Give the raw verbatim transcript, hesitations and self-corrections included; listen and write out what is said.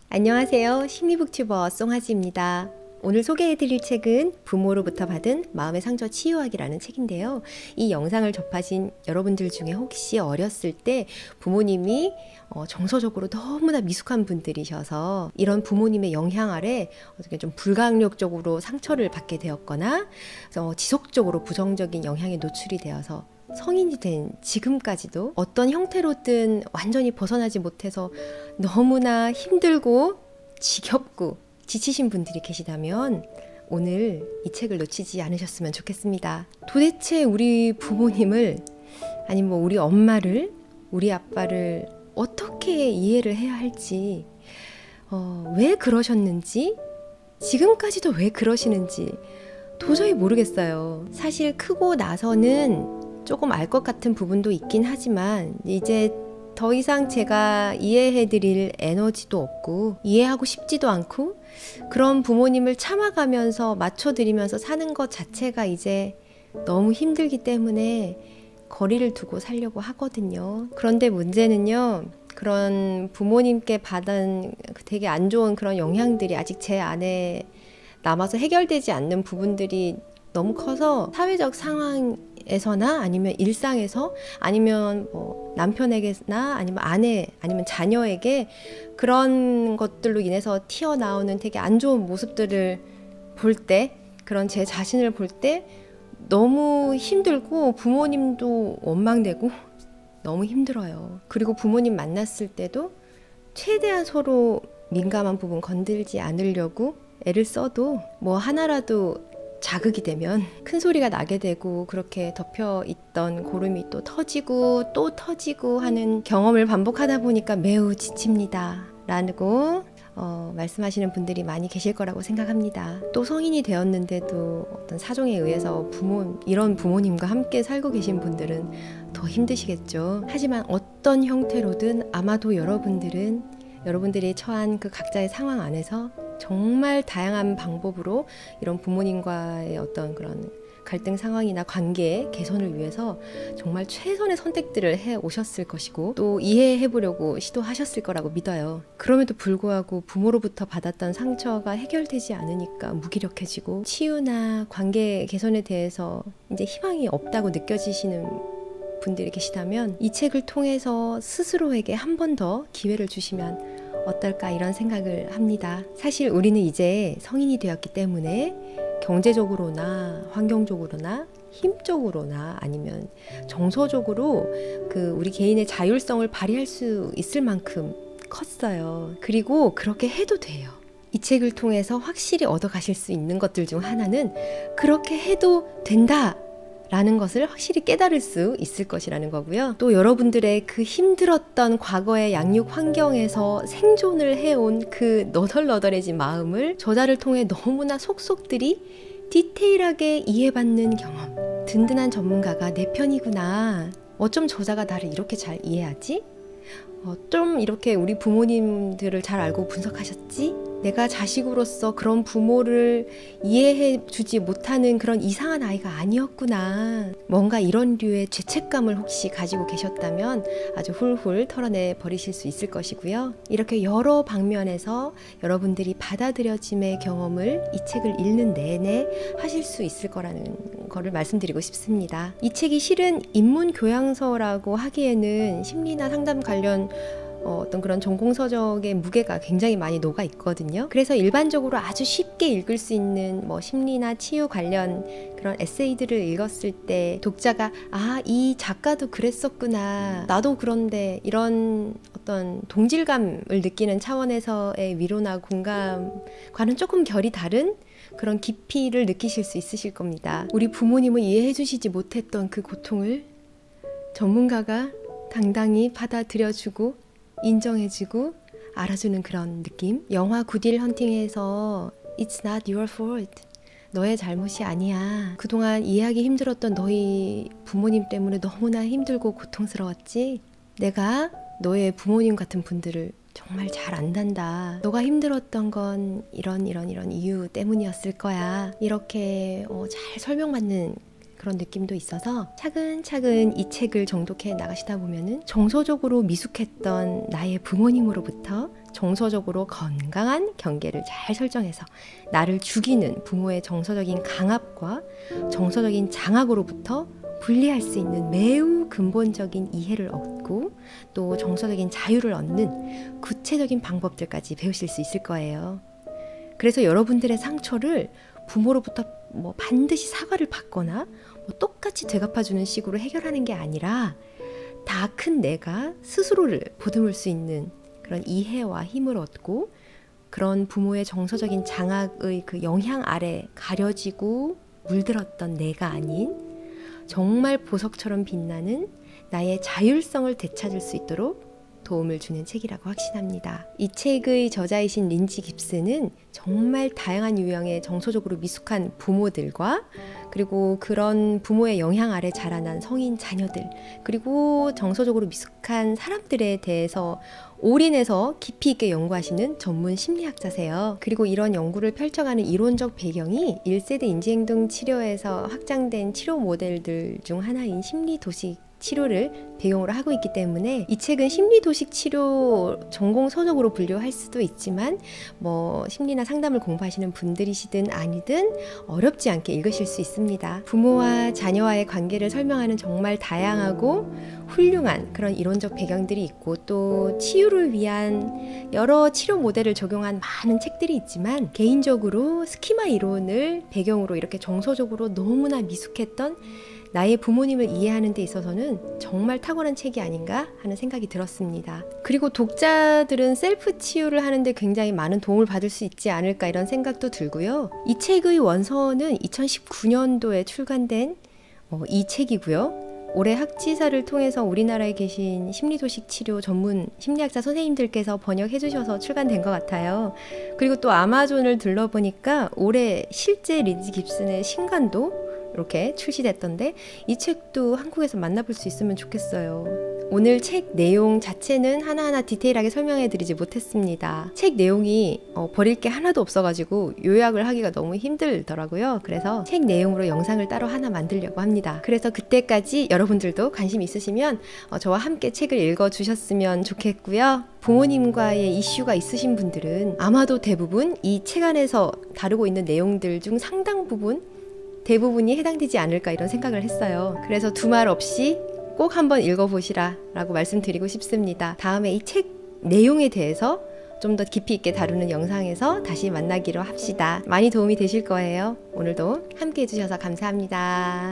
안녕하세요. 심리북튜버 송하지입니다. 오늘 소개해드릴 책은 부모로부터 받은 마음의 상처 치유하기라는 책인데요. 이 영상을 접하신 여러분들 중에 혹시 어렸을 때 부모님이 어, 정서적으로 너무나 미숙한 분들이셔서 이런 부모님의 영향 아래 어떻게 좀 불가항력적으로 상처를 받게 되었거나 어, 지속적으로 부정적인 영향에 노출이 되어서 성인이 된 지금까지도 어떤 형태로든 완전히 벗어나지 못해서 너무나 힘들고 지겹고 지치신 분들이 계시다면 오늘 이 책을 놓치지 않으셨으면 좋겠습니다. 도대체 우리 부모님을 아니면 뭐 우리 엄마를 우리 아빠를 어떻게 이해를 해야 할지 어, 왜 그러셨는지 지금까지도 왜 그러시는지 도저히 모르겠어요. 사실 크고 나서는 조금 알 것 같은 부분도 있긴 하지만 이제 더 이상 제가 이해해드릴 에너지도 없고 이해하고 싶지도 않고 그런 부모님을 참아가면서 맞춰드리면서 사는 것 자체가 이제 너무 힘들기 때문에 거리를 두고 살려고 하거든요. 그런데 문제는요, 그런 부모님께 받은 되게 안 좋은 그런 영향들이 아직 제 안에 남아서 해결되지 않는 부분들이 너무 커서 사회적 상황에서나 아니면 일상에서 아니면 뭐 남편에게나 아니면 아내 아니면 자녀에게 그런 것들로 인해서 튀어나오는 되게 안 좋은 모습들을 볼 때, 그런 제 자신을 볼 때 너무 힘들고 부모님도 원망되고 너무 힘들어요. 그리고 부모님 만났을 때도 최대한 서로 민감한 부분 건들지 않으려고 애를 써도 뭐 하나라도 자극이 되면 큰 소리가 나게 되고 그렇게 덮여 있던 고름이 또 터지고 또 터지고 하는 경험을 반복하다 보니까 매우 지칩니다 라고 어, 말씀하시는 분들이 많이 계실 거라고 생각합니다. 또 성인이 되었는데도 어떤 사정에 의해서 부모, 이런 부모님과 함께 살고 계신 분들은 더 힘드시겠죠. 하지만 어떤 형태로든 아마도 여러분들은 여러분들이 처한 그 각자의 상황 안에서 정말 다양한 방법으로 이런 부모님과의 어떤 그런 갈등 상황이나 관계 개선을 위해서 정말 최선의 선택들을 해 오셨을 것이고 또 이해해 보려고 시도하셨을 거라고 믿어요. 그럼에도 불구하고 부모로부터 받았던 상처가 해결되지 않으니까 무기력해지고 치유나 관계 개선에 대해서 이제 희망이 없다고 느껴지시는 분들이 계시다면 이 책을 통해서 스스로에게 한 번 더 기회를 주시면 어떨까 이런 생각을 합니다. 사실 우리는 이제 성인이 되었기 때문에 경제적으로나 환경적으로나 힘적으로나 아니면 정서적으로 그 우리 개인의 자율성을 발휘할 수 있을 만큼 컸어요. 그리고 그렇게 해도 돼요. 이 책을 통해서 확실히 얻어가실 수 있는 것들 중 하나는 그렇게 해도 된다 라는 것을 확실히 깨달을 수 있을 것이라는 거고요. 또 여러분들의 그 힘들었던 과거의 양육 환경에서 생존을 해온 그 너덜너덜해진 마음을 저자를 통해 너무나 속속들이 디테일하게 이해받는 경험. 든든한 전문가가 내 편이구나. 어쩜 저자가 나를 이렇게 잘 이해하지? 어, 좀 이렇게 우리 부모님들을 잘 알고 분석하셨지? 내가 자식으로서 그런 부모를 이해해 주지 못하는 그런 이상한 아이가 아니었구나. 뭔가 이런 류의 죄책감을 혹시 가지고 계셨다면 아주 훌훌 털어내 버리실 수 있을 것이고요. 이렇게 여러 방면에서 여러분들이 받아들여짐의 경험을 이 책을 읽는 내내 하실 수 있을 거라는 거를 말씀드리고 싶습니다. 이 책이 실은 인문교양서라고 하기에는 심리나 상담 관련 어, 어떤 그런 전공서적의 무게가 굉장히 많이 녹아 있거든요. 그래서 일반적으로 아주 쉽게 읽을 수 있는 뭐 심리나 치유 관련 그런 에세이들을 읽었을 때 독자가 아, 이 작가도 그랬었구나. 나도 그런데 이런 어떤 동질감을 느끼는 차원에서의 위로나 공감과는 조금 결이 다른 그런 깊이를 느끼실 수 있으실 겁니다. 우리 부모님을 이해해 주시지 못했던 그 고통을 전문가가 당당히 받아들여주고 인정해주고 알아주는 그런 느낌. 영화 굿윌 헌팅에서 It's not your fault. 너의 잘못이 아니야. 그동안 이해하기 힘들었던 너희 부모님 때문에 너무나 힘들고 고통스러웠지? 내가 너의 부모님 같은 분들을 정말 잘 안단다. 너가 힘들었던 건 이런 이런 이런 이유 때문이었을 거야. 이렇게 어, 잘 설명받는 그런 느낌도 있어서 차근차근 이 책을 정독해 나가시다 보면은 정서적으로 미숙했던 나의 부모님으로부터 정서적으로 건강한 경계를 잘 설정해서 나를 죽이는 부모의 정서적인 강압과 정서적인 장악으로부터 분리할 수 있는 매우 근본적인 이해를 얻고 또 정서적인 자유를 얻는 구체적인 방법들까지 배우실 수 있을 거예요. 그래서 여러분들의 상처를 부모로부터 뭐 반드시 사과를 받거나 뭐 똑같이 되갚아주는 식으로 해결하는 게 아니라 다 큰 내가 스스로를 보듬을 수 있는 그런 이해와 힘을 얻고 그런 부모의 정서적인 장악의 그 영향 아래 가려지고 물들었던 내가 아닌 정말 보석처럼 빛나는 나의 자율성을 되찾을 수 있도록 도움을 주는 책이라고 확신합니다. 이 책의 저자이신 린지 깁슨은 정말 다양한 유형의 정서적으로 미숙한 부모들과 그리고 그런 부모의 영향 아래 자라난 성인 자녀들 그리고 정서적으로 미숙한 사람들에 대해서 올인해서 깊이 있게 연구하시는 전문 심리학자세요. 그리고 이런 연구를 펼쳐가는 이론적 배경이 일 세대 인지행동 치료에서 확장된 치료 모델들 중 하나인 심리도식 치료를 배경으로 하고 있기 때문에 이 책은 심리도식 치료 전공 서적으로 분류할 수도 있지만 뭐 심리나 상담을 공부하시는 분들이시든 아니든 어렵지 않게 읽으실 수 있습니다. 부모와 자녀와의 관계를 설명하는 정말 다양하고 훌륭한 그런 이론적 배경들이 있고 또 치유를 위한 여러 치료 모델을 적용한 많은 책들이 있지만 개인적으로 스키마 이론을 배경으로 이렇게 정서적으로 너무나 미숙했던 나의 부모님을 이해하는 데 있어서는 정말 탁월한 책이 아닌가 하는 생각이 들었습니다. 그리고 독자들은 셀프 치유를 하는데 굉장히 많은 도움을 받을 수 있지 않을까 이런 생각도 들고요. 이 책의 원서는 이천십구 년도에 출간된 어, 이 책이고요. 올해 학지사를 통해서 우리나라에 계신 심리도식 치료 전문 심리학자 선생님들께서 번역해 주셔서 출간된 것 같아요. 그리고 또 아마존을 둘러보니까 올해 실제 린지 깁슨의 신간도 이렇게 출시됐던데 이 책도 한국에서 만나볼 수 있으면 좋겠어요. 오늘 책 내용 자체는 하나하나 디테일하게 설명해 드리지 못했습니다. 책 내용이 어, 버릴 게 하나도 없어가지고 요약을 하기가 너무 힘들더라고요. 그래서 책 내용으로 영상을 따로 하나 만들려고 합니다. 그래서 그때까지 여러분들도 관심 있으시면 어, 저와 함께 책을 읽어주셨으면 좋겠고요. 부모님과의 이슈가 있으신 분들은 아마도 대부분 이 책 안에서 다루고 있는 내용들 중 상당 부분 대부분이 해당되지 않을까 이런 생각을 했어요. 그래서 두말 없이 꼭 한번 읽어보시라 라고 말씀드리고 싶습니다. 다음에 이 책 내용에 대해서 좀 더 깊이 있게 다루는 영상에서 다시 만나기로 합시다. 많이 도움이 되실 거예요. 오늘도 함께 해주셔서 감사합니다.